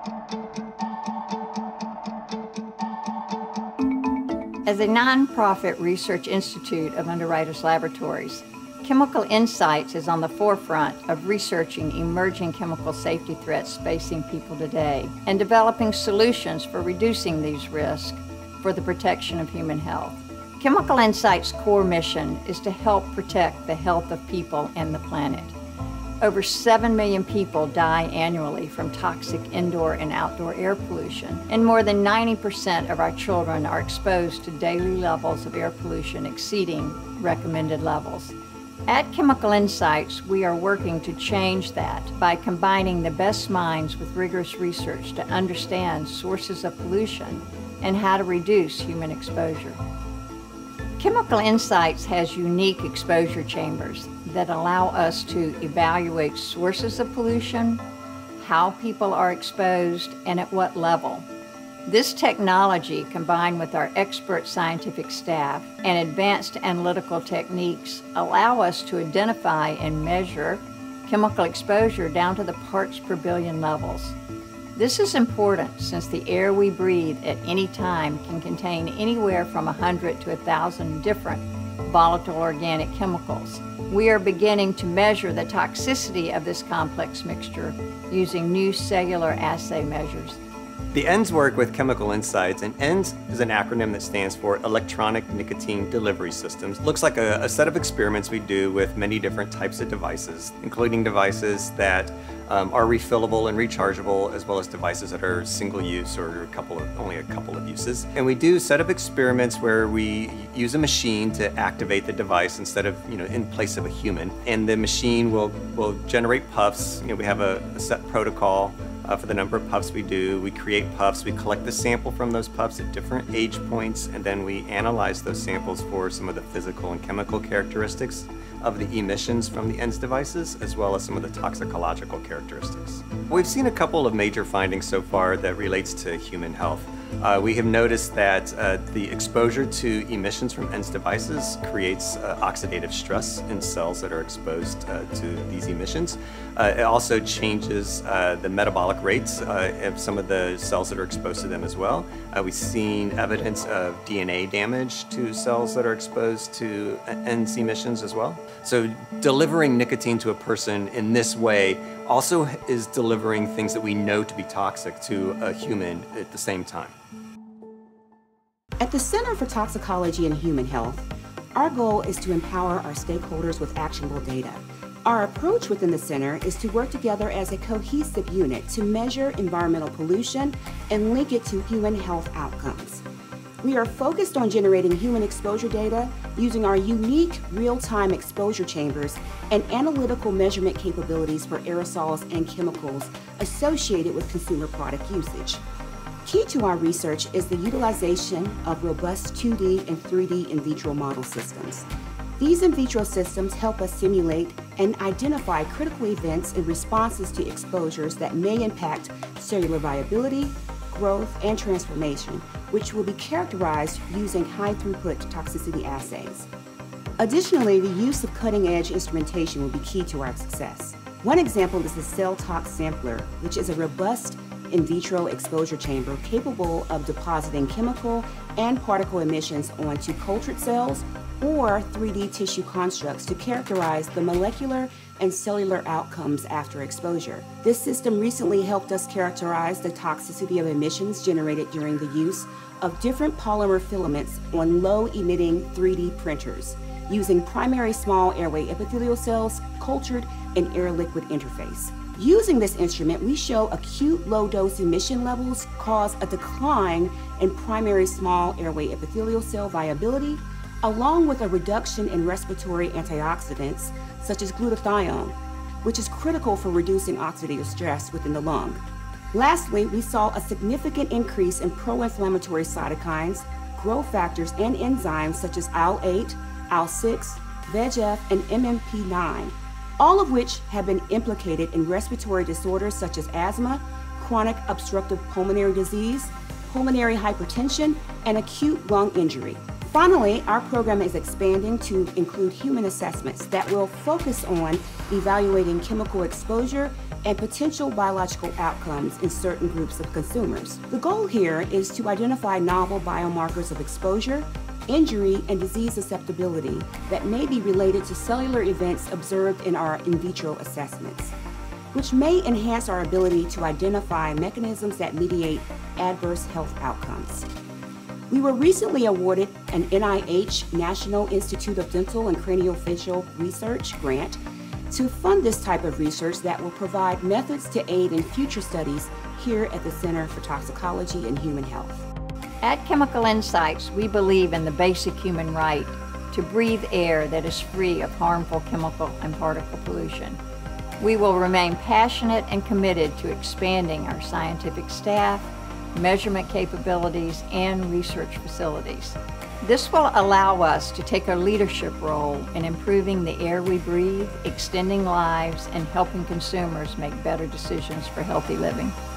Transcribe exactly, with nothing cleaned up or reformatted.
As a nonprofit research institute of Underwriters Laboratories, Chemical Insights is on the forefront of researching emerging chemical safety threats facing people today and developing solutions for reducing these risks for the protection of human health. Chemical Insights' core mission is to help protect the health of people and the planet. Over seven million people die annually from toxic indoor and outdoor air pollution, and more than ninety percent of our children are exposed to daily levels of air pollution exceeding recommended levels. At Chemical Insights, we are working to change that by combining the best minds with rigorous research to understand sources of pollution and how to reduce human exposure. Chemical Insights has unique exposure chambers that allow us to evaluate sources of pollution, how people are exposed, and at what level. This technology, combined with our expert scientific staff and advanced analytical techniques, allow us to identify and measure chemical exposure down to the parts per billion levels. This is important since the air we breathe at any time can contain anywhere from one hundred to one thousand different volatile organic chemicals. We are beginning to measure the toxicity of this complex mixture using new cellular assay measures. The E N D S work with Chemical Insights, and E N D S is an acronym that stands for Electronic Nicotine Delivery Systems. Looks like a, a set of experiments we do with many different types of devices, including devices that um, are refillable and rechargeable, as well as devices that are single use or a couple of, only a couple of uses. And we do a set of experiments where we use a machine to activate the device instead of, you know, in place of a human. And the machine will, will generate puffs. You know, we have a, a set protocol Uh, for the number of puffs we do. We create puffs, we collect the sample from those puffs at different age points, and then we analyze those samples for some of the physical and chemical characteristics of the emissions from the E N D S devices, as well as some of the toxicological characteristics. We've seen a couple of major findings so far that relates to human health. Uh, we have noticed that uh, the exposure to emissions from E N D S devices creates uh, oxidative stress in cells that are exposed uh, to these emissions. Uh, it also changes uh, the metabolic rates uh, of some of the cells that are exposed to them as well. Uh, we've seen evidence of D N A damage to cells that are exposed to E N D S emissions as well. So delivering nicotine to a person in this way also is delivering things that we know to be toxic to a human at the same time. At the Center for Toxicology and Human Health, our goal is to empower our stakeholders with actionable data. Our approach within the center is to work together as a cohesive unit to measure environmental pollution and link it to human health outcomes. We are focused on generating human exposure data using our unique real-time exposure chambers and analytical measurement capabilities for aerosols and chemicals associated with consumer product usage. Key to our research is the utilization of robust two D and three D in vitro model systems. These in vitro systems help us simulate and identify critical events and responses to exposures that may impact cellular viability, growth, and transformation, which will be characterized using high-throughput toxicity assays. Additionally, the use of cutting-edge instrumentation will be key to our success. One example is the Cell Tox Sampler, which is a robust in vitro exposure chamber capable of depositing chemical and particle emissions onto cultured cells or three D tissue constructs to characterize the molecular and cellular outcomes after exposure. This system recently helped us characterize the toxicity of emissions generated during the use of different polymer filaments on low-emitting three D printers using primary small airway epithelial cells cultured in air-liquid interface. Using this instrument, we show acute low-dose emission levels cause a decline in primary small airway epithelial cell viability, along with a reduction in respiratory antioxidants such as glutathione, which is critical for reducing oxidative stress within the lung. Lastly, we saw a significant increase in pro-inflammatory cytokines, growth factors, and enzymes such as I L eight, I L six, V E G F, and M M P nine, all of which have been implicated in respiratory disorders such as asthma, chronic obstructive pulmonary disease, pulmonary hypertension, and acute lung injury. Finally, our program is expanding to include human assessments that will focus on evaluating chemical exposure and potential biological outcomes in certain groups of consumers. The goal here is to identify novel biomarkers of exposure, injury, and disease susceptibility that may be related to cellular events observed in our in vitro assessments, which may enhance our ability to identify mechanisms that mediate adverse health outcomes. We were recently awarded an N I H National Institute of Dental and Craniofacial Research grant to fund this type of research that will provide methods to aid in future studies here at the Center for Toxicology and Human Health. At Chemical Insights, we believe in the basic human right to breathe air that is free of harmful chemical and particle pollution. We will remain passionate and committed to expanding our scientific staff, measurement capabilities, and research facilities. This will allow us to take a leadership role in improving the air we breathe, extending lives, and helping consumers make better decisions for healthy living.